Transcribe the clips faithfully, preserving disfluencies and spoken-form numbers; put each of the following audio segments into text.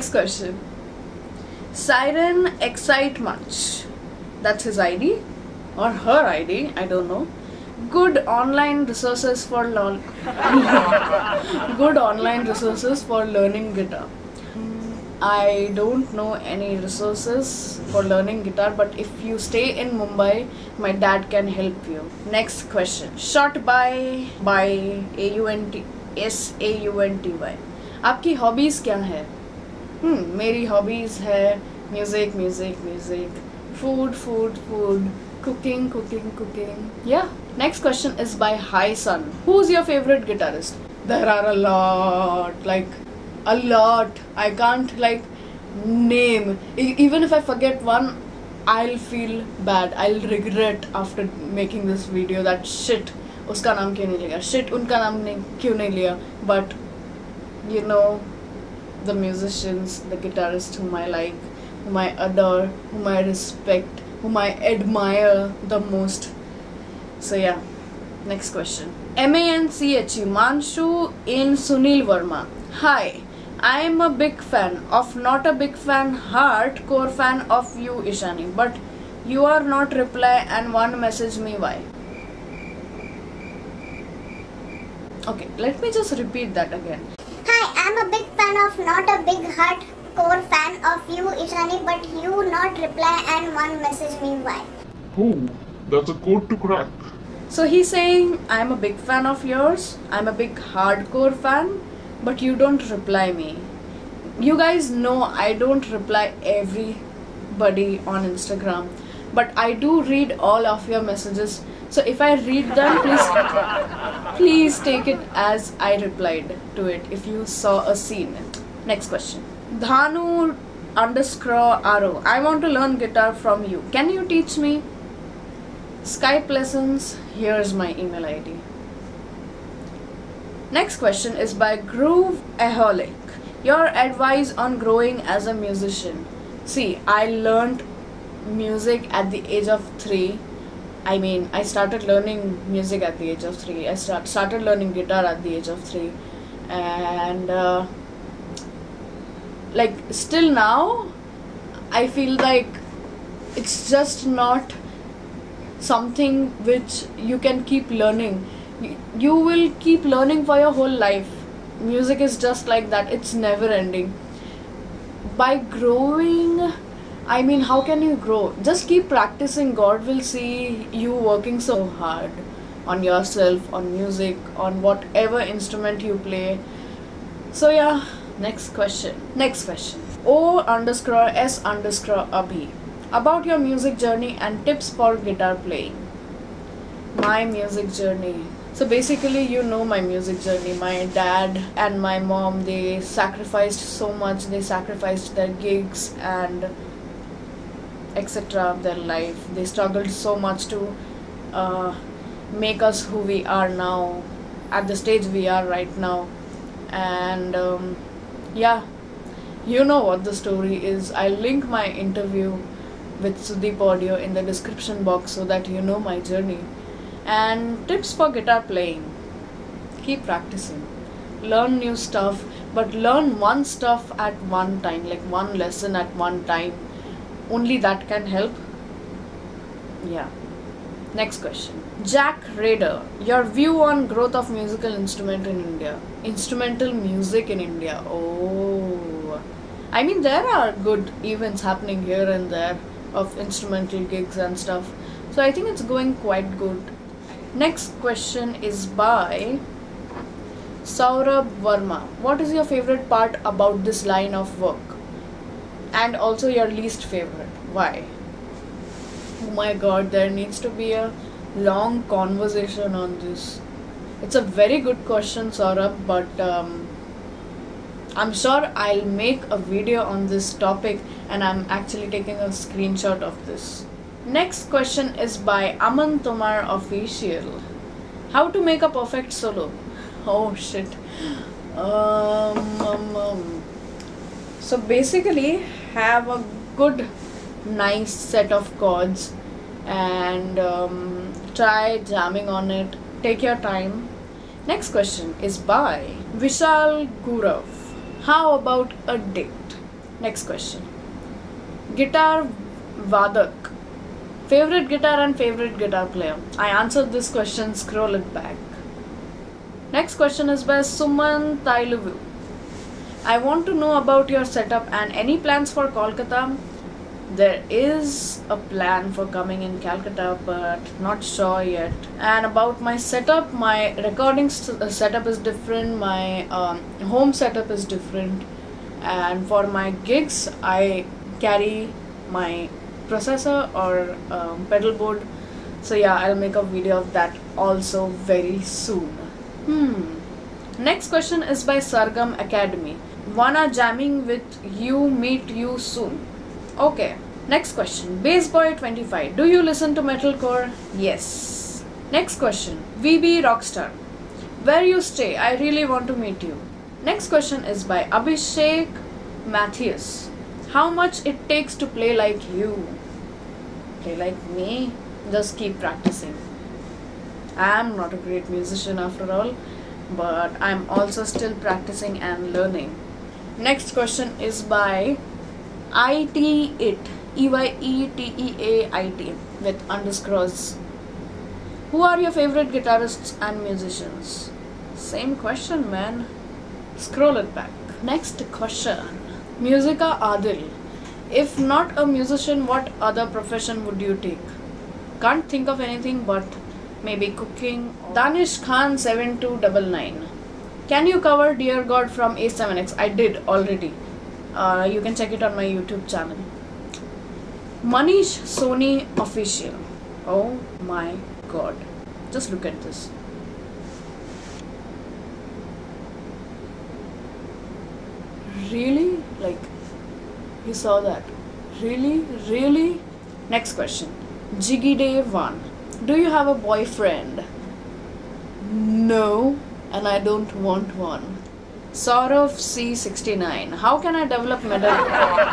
Next question. Siren excite much. That's his I D or her I D, I don't know. Good online resources for learn good online resources for learning guitar. I don't know any resources for learning guitar, but if you stay in Mumbai, my dad can help you. Next question. Shot by by A U N T S A U N T Y. आपकी hobbies क्या है? Hmm, मेरी hobbies है music, music, music, food, food, food, cooking, cooking, cooking. Yeah. Next question is by Hi Sun. Who's your favorite guitarist? There are a lot, like a lot. I can't like name. E- even if I forget one, I'll feel bad. I'll regret after making this video that shit. Uska naam kyun nahi liya? Shit, unka naam nahi, kyun nahi liya? But you know, the musicians, the guitarists whom I like, whom I adore, whom I respect, whom I admire the most. So yeah, next question. M A N C H U Manshu in Sunil Verma. Hi, I am a big fan of, not a big fan, hardcore fan of you, Ishani, but you are not reply and one message me why. Okay, let me just repeat that again. Hi, I'm a big fan of, not a big hardcore fan of you, Ishani, but you not reply and one message me why. Oh, that's a code to crack. So he's saying, I'm a big fan of yours, I'm a big hardcore fan, but you don't reply me. You guys know I don't reply everybody on Instagram, but I do read all of your messages. So if I read them, please, please take it as I replied to it if you saw a scene. Next question. Dhanu underscore Aro. I want to learn guitar from you. Can you teach me? Skype lessons. Here's my email I D. Next question is by Groove Aholic. Your advice on growing as a musician. See, I learned music at the age of three. I mean, I started learning music at the age of three. I start, started learning guitar at the age of three. And uh, like still now, I feel like it's just not something which you can keep learning. You will keep learning for your whole life. Music is just like that. It's never ending. By growing, I mean, how can you grow? Just keep practicing. God will see you working so hard on yourself, on music, on whatever instrument you play. So yeah, next question. Next question. O underscore S underscore Abhi. About your music journey and tips for guitar playing. My music journey. So basically, you know my music journey. My dad and my mom, they sacrificed so much. They sacrificed their gigs and et cetera of their life. They struggled so much to uh, make us who we are now, at the stage we are right now. And um, yeah, you know what the story is. I'll link my interview with Sudeep Audio in the description box so that you know my journey. And tips for guitar playing. Keep practicing. Learn new stuff, but learn one stuff at one time, like one lesson at one time. Only that can help. Yeah. Next question. Jack Raider. Your view on growth of musical instrument in India. Instrumental music in India. Oh. I mean, there are good events happening here and there of instrumental gigs and stuff. So I think it's going quite good. Next question is by Saurabh Verma. What is your favorite part about this line of work? And also your least favorite. Why? Oh my god, there needs to be a long conversation on this. It's a very good question, Saurabh, but um, I'm sure I'll make a video on this topic, and I'm actually taking a screenshot of this. Next question is by Aman Tomar Official. How to make a perfect solo? Oh shit. Um, um, um. So basically, have a good, nice set of chords and um, try jamming on it. Take your time. Next question is by Vishal Gurav. How about a date? Next question. Guitar Vadak. Favorite guitar and favorite guitar player. I answered this question, scroll it back. Next question is by Suman Tailuvu. I want to know about your setup and any plans for Kolkata. There is a plan for coming in Calcutta, but not sure yet. And about my setup, my recording setup is different, my um, home setup is different, and for my gigs I carry my processor or um, pedal board. So yeah, I'll make a video of that also very soon. Hmm. Next question is by Sargam Academy. Wanna jamming with you, meet you soon. Okay. Next question. Bassboy twenty-five. Do you listen to metalcore? Yes. Next question. V B Rockstar. Where you stay? I really want to meet you. Next question is by Abhishek Matthews. How much it takes to play like you? Play like me? Just keep practicing. I am not a great musician after all, but I'm also still practicing and learning. Next question is by I T It. E Y E T E A I T with underscores. Who are your favorite guitarists and musicians? Same question, man. Scroll it back. Next question. Musika Adil. If not a musician, what other profession would you take? Can't think of anything, but maybe cooking. Danish Khan seven two nine nine. Can you cover Dear God from A seven X? I did already. Uh, you can check it on my YouTube channel. Manish Soni Official. Oh my god. Just look at this. Really? Like, you saw that? Really? Really? Next question. Jiggy Day one. Do you have a boyfriend? No, and I don't want one. Saurav C sixty-nine. How can I develop melodic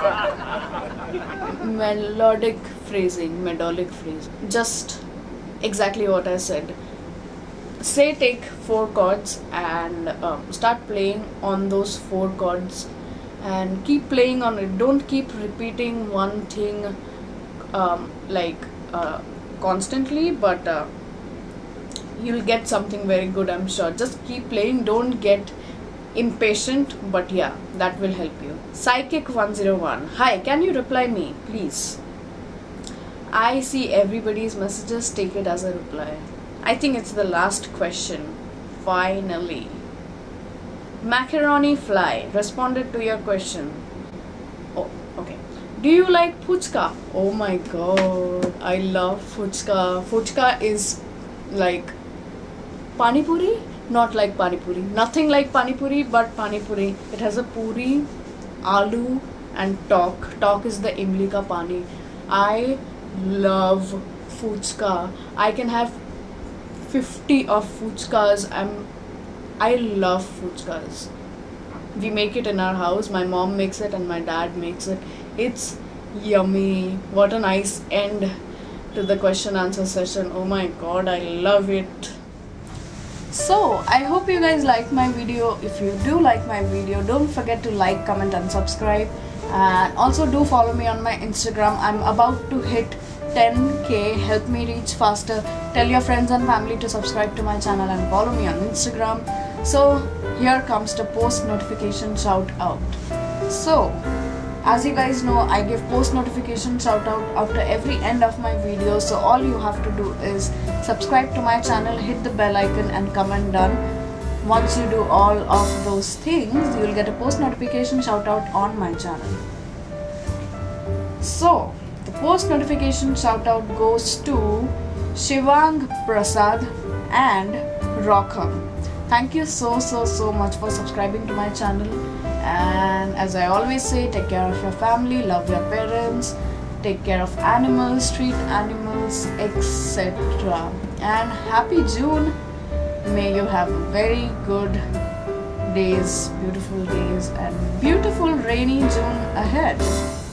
melodic phrasing? Melodic phrase. Just exactly what I said. Say take four chords and um, start playing on those four chords and keep playing on it. Don't keep repeating one thing um, like uh, constantly, but uh, you'll get something very good, I'm sure. Just keep playing. Don't get impatient, but yeah, that will help you. Psychic one oh one. Hi, can you reply me, please? I see everybody's messages, take it as a reply. I think it's the last question. Finally. Macaroni Fly responded to your question. Oh, okay. Do you like fuchka? Oh my god, I love fuchka. Fuchka is like pani puri? Not like pani puri. Nothing like pani puri, but pani puri. It has a puri, aloo and tok. Tok is the imli ka pani. I love fuchka. I can have fifty of fuchkas. I'm I love fuchkas. We make it in our house. My mom makes it and my dad makes it. It's yummy. What a nice end to the question answer session. Oh my god, I love it. So, I hope you guys liked my video. If you do like my video, don't forget to like, comment and subscribe. And also do follow me on my Instagram. I'm about to hit ten K. Help me reach faster. Tell your friends and family to subscribe to my channel and follow me on Instagram. So, here comes the post notification shout out. So, as you guys know, I give post notification shout out after every end of my video. So all you have to do is subscribe to my channel, hit the bell icon and comment done. Once you do all of those things, you will get a post notification shout out on my channel. So the post notification shout out goes to Shivang, Prasad and Rokhum. Thank you so so so much for subscribing to my channel. And as I always say, take care of your family, love your parents, take care of animals, treat animals, et cetera. And happy June. May you have very good days, beautiful days and beautiful rainy June ahead.